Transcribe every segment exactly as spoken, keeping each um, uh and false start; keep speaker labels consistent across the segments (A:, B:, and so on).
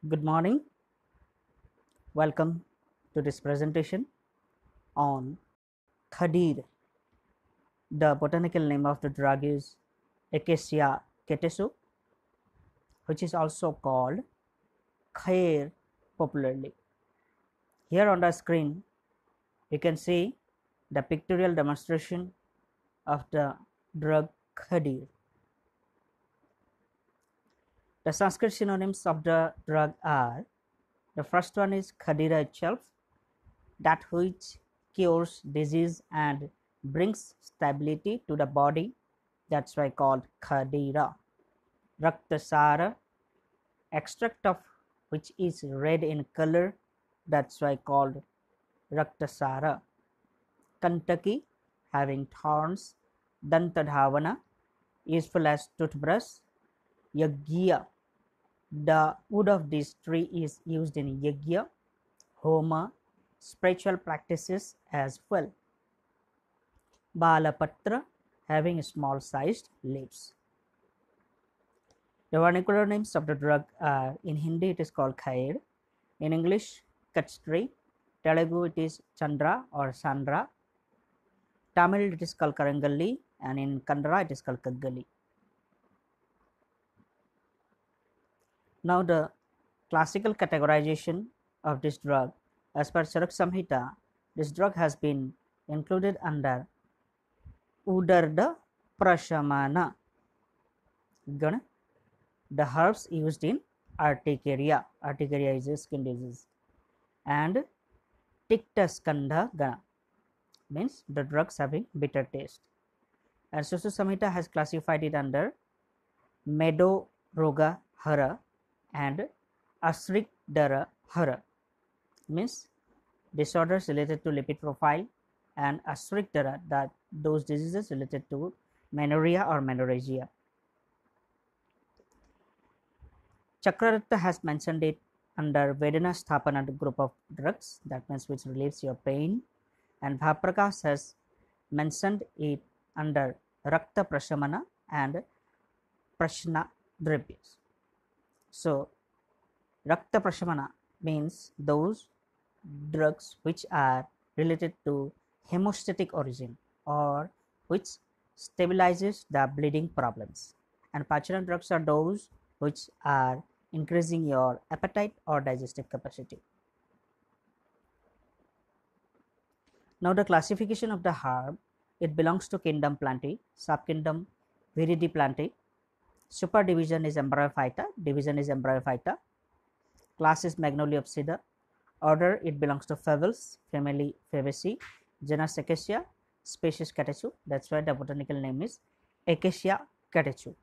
A: Good morning. Welcome to this presentation on Khadir. The botanical name of the drug is Acacia catechu, which is also called Khair popularly. Here on the screen, you can see the pictorial demonstration of the drug Khadir. The Sanskrit synonyms of the drug are: the first one is Khadira itself, that which cures disease and brings stability to the body, that's why called Khadira. Raktasara, extract of which is red in color, that's why called Raktasara. Kantaki, having thorns. Dantadhavana, useful as toothbrush. Yagya, the wood of this tree is used in yagya, homa, spiritual practices as well. Balapatra, having small sized leaves. The vernacular names of the drug are: in Hindi it is called Khair, in English Kachri, Telugu it is Chandra or Sandra, Tamil it is called Karangalli, and in Kannada it is called Kaggali. Now the classical categorization of this drug: as per Charak Samhita, this drug has been included under Udarda Prashamana Gana, the herbs used in Urticaria. Urticaria is a skin disease. And Tiktaskandha Gana, means the drugs having bitter taste. And Susu Samhita has classified it under Medo Roga Hara and Asrikdara Hara, means disorders related to lipid profile, and Asrikdara, that those diseases related to menorrhea or menorrhagia. Chakraratta has mentioned it under Vedana Sthapana group of drugs, that means which relieves your pain, and Bhaprakash has mentioned it under Rakta Prashamana and Prashna Dravyas. So, Rakta Prashamana means those drugs which are related to hemostatic origin or which stabilizes the bleeding problems, and Pachana drugs are those which are increasing your appetite or digestive capacity. Now the classification of the herb: it belongs to kingdom Plantae, subkingdom Viridiplantae, superdivision is Embryophyta, division is Embryophyta, class is Magnoliopsida, order it belongs to Fables, family Fabaceae, genus Acacia, species Catechu, that's why the botanical name is Acacia catechu.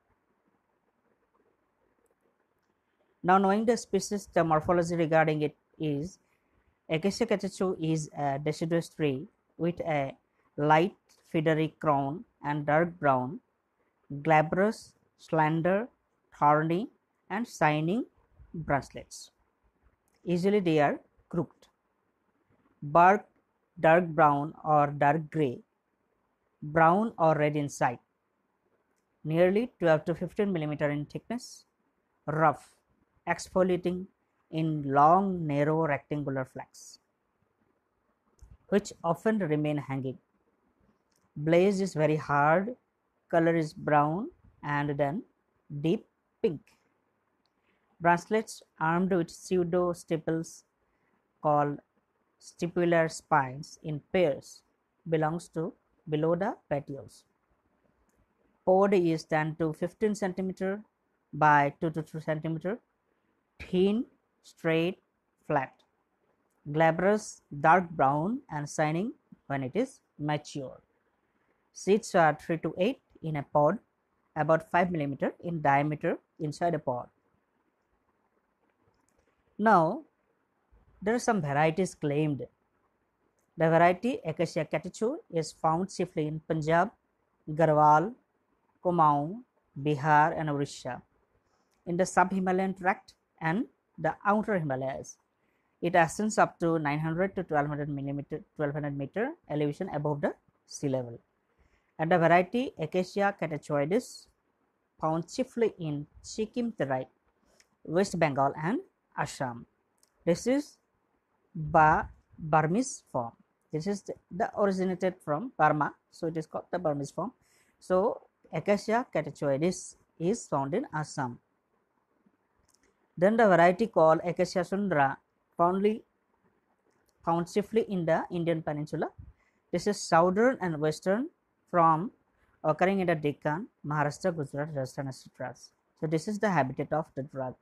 A: Now knowing the species, the morphology regarding it is: Acacia catechu is a deciduous tree with a light feathery crown and dark brown, glabrous, slender, thorny and shining branchlets. Usually they are crooked. Bark dark brown or dark grey, brown or red inside, nearly twelve to fifteen millimeter in thickness, rough, exfoliating in long narrow rectangular flakes, which often remain hanging. Blaze is very hard, color is brown and then deep pink. Branchlets armed with pseudo stipules called stipular spines in pairs belongs to below the petioles. Pod is ten to fifteen centimeter by two to three centimeter, thin, straight, flat, glabrous, dark brown and shining when it is mature. Seeds are three to eight in a pod, about five millimeter in diameter inside a pod. Now there are some varieties claimed. The variety Acacia catechu is found chiefly in Punjab, Garhwal, Kumaon, Bihar and Orissa, in the sub-Himalayan tract and the outer Himalayas. It ascends up to nine hundred to twelve hundred millimeter, twelve hundred meter elevation above the sea level. And the variety Acacia catechoides found chiefly in Sikkim Terai, West Bengal and Assam. This is Ba Burmese form. This is the, the originated from Burma, so it is called the Burmese form. So Acacia catachoides is found in Assam. Then the variety called Acacia sundra foundly found chiefly in the Indian peninsula. This is southern and western from occurring in the Deccan, Maharashtra, Gujarat, Rajasthan, et cetera. So this is the habitat of the drug.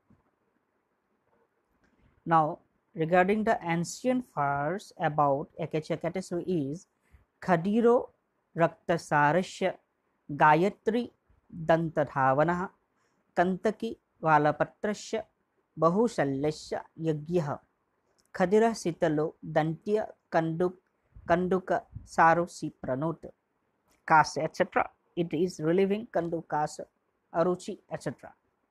A: Now regarding the ancient verse about Acacia cataceae is Khadiro Raktasarasya Gayatri Dantadhavanah Kantaki Valapatrasya Bahusalyasya Yagyah Khadira Sitalo Dantya Kanduk Kanduka Saru Sipranot Kasa et cetera. It is relieving Kandukasa Aruchi et cetera.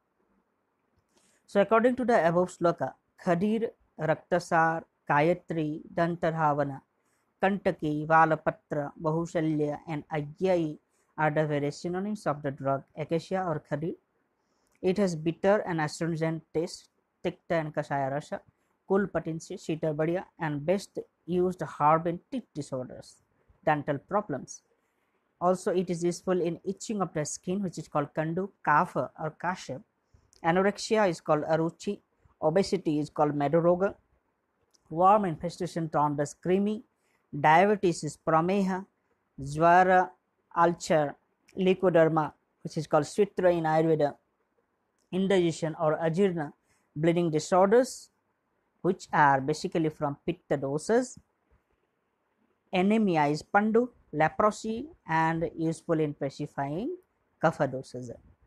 A: So according to the above sloka, Khadir, Raktasar, Gayatri, Dantadhavana, Kantaki, Valapatra, Bahushalya and Agyai are the various synonyms of the drug Acacia or Khadir. It has bitter and astringent taste, tikta and kashaya rasa, cool potency, sheetar badya, and best used herb in teeth disorders, dental problems. Also, it is useful in itching of the skin, which is called kandu, kapha or kasha. Anorexia is called aruchi. Obesity is called medoroga. Worm infestation termed as creamy. Diabetes is prameha. Jwara, ulcer, leukoderma, which is called switra in Ayurveda. Indigestion or ajirna, bleeding disorders, which are basically from pitta dosas. Anemia is pandu, leprosy, and useful in pacifying kapha dosas.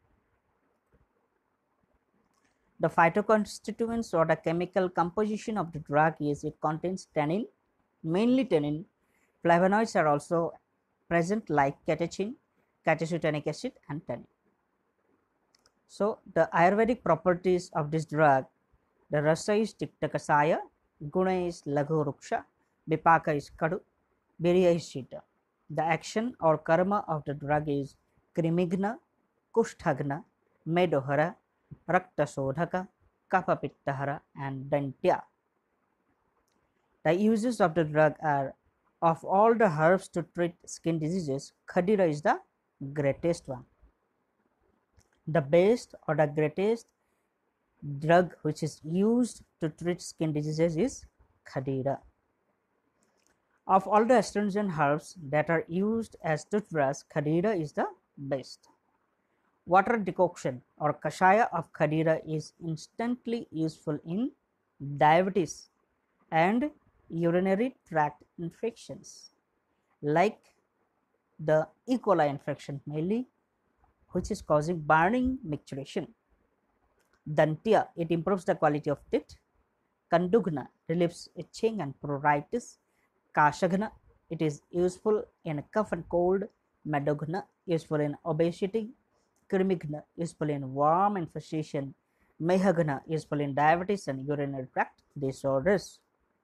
A: The phytoconstituents or the chemical composition of the drug is it contains tannin, mainly tannin. Flavonoids are also present like catechin, catechotanic acid, and tannin. So the Ayurvedic properties of this drug, the rasa is tiktakasaya, guna is laghu ruksha, vipaka is kadu, birya is shita. The action or karma of the drug is krimigna, kusthagna, medohara, raktasodhaka, kapapittahara, and dantya. The uses of the drug are, of all the herbs to treat skin diseases, Khadira is the greatest one. The best or the greatest drug which is used to treat skin diseases is Khadira. Of all the astringent herbs that are used as toothbrush, Khadira is the best. Water decoction or kashaya of Khadira is instantly useful in diabetes and urinary tract infections like the E. coli infection mainly, which is causing burning micturition. Dantya, it improves the quality of teeth. Kandugna relieves itching and pruritus. Kashagna, it is useful in cough and cold. Medogna, useful in obesity. Krimigna, useful in worm infestation. Mehagna, useful in diabetes and urinary tract disorders.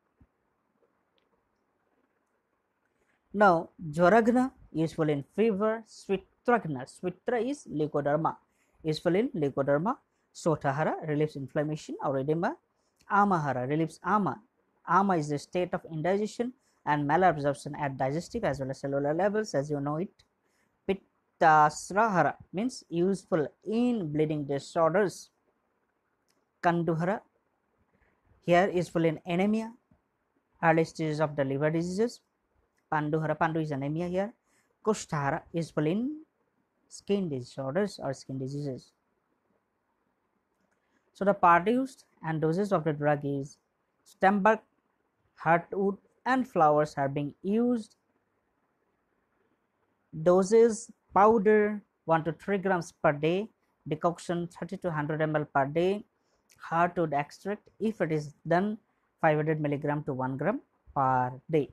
A: Now, Jwaragna, useful in fever. Switragna, Switra is leukoderma, useful in leukoderma. Sotahara relieves inflammation or edema. Amahara relieves ama. Ama is the state of indigestion and malabsorption at digestive as well as cellular levels, as you know it. Pittasrahara means useful in bleeding disorders. Kanduhara here useful in anemia, early stages of the liver diseases. Panduhara, Pandu is anemia here. Kusthara useful in skin disorders or skin diseases. So the part used and doses of the drug is stem bark, heartwood, and flowers are being used. Doses powder one to three grams per day, decoction thirty to one hundred milliliters per day, heartwood extract if it is done five hundred milligram to one gram per day.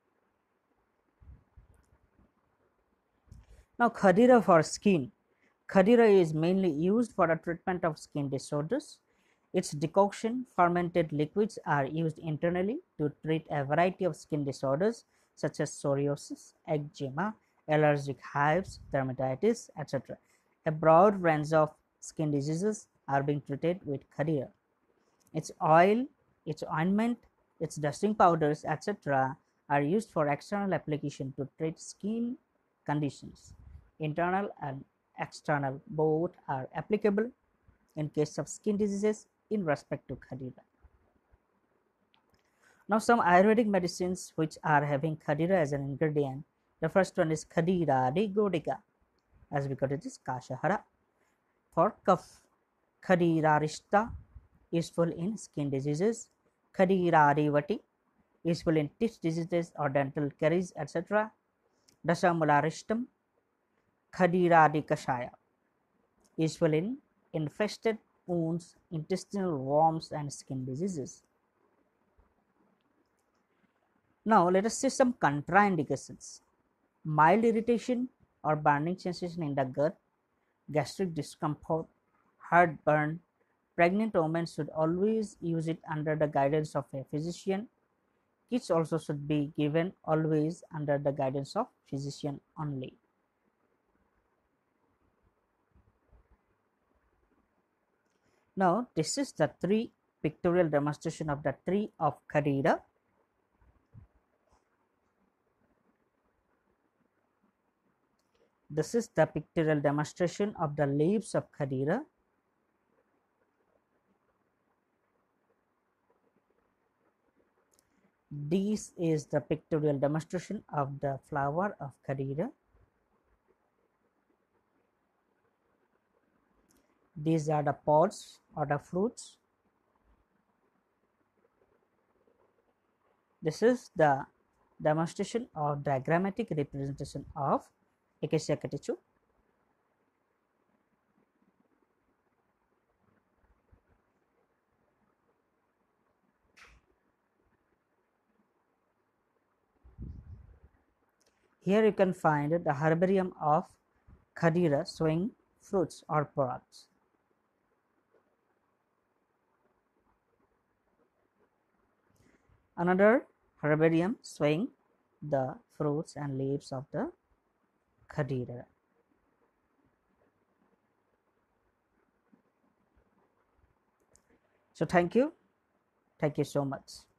A: Now Khadira for skin. Khadira is mainly used for the treatment of skin disorders. Its decoction, fermented liquids are used internally to treat a variety of skin disorders such as psoriasis, eczema, allergic hives, dermatitis, et cetera. A broad range of skin diseases are being treated with Khadira. Its oil, its ointment, its dusting powders, et cetera are used for external application to treat skin conditions. Internal and external both are applicable in case of skin diseases in respect to Khadira. Now, some Ayurvedic medicines which are having Khadira as an ingredient. The first one is Khadira Rigodica, as we got it is Kashahara. For cough, Khadira Rishta, useful in skin diseases. Khadira Rivati, useful in teeth diseases or dental caries, et cetera. Dasamula Rishtam, Khadira Kashaya, useful in infested wounds, intestinal worms, and skin diseases. Now, let us see some contraindications. Mild irritation or burning sensation in the gut, gastric discomfort, heartburn. Pregnant women should always use it under the guidance of a physician. Kids also should be given always under the guidance of physician only. Now, this is the three pictorial demonstration of the tree of Khadira. This is the pictorial demonstration of the leaves of Khadira. This is the pictorial demonstration of the flower of Khadira. These are the pods or the fruits. This is the demonstration of diagrammatic representation of Acacia catechu. Here you can find the herbarium of Khadira showing fruits or products. Another herbarium showing the fruits and leaves of the Khadira. So thank you. Thank you so much.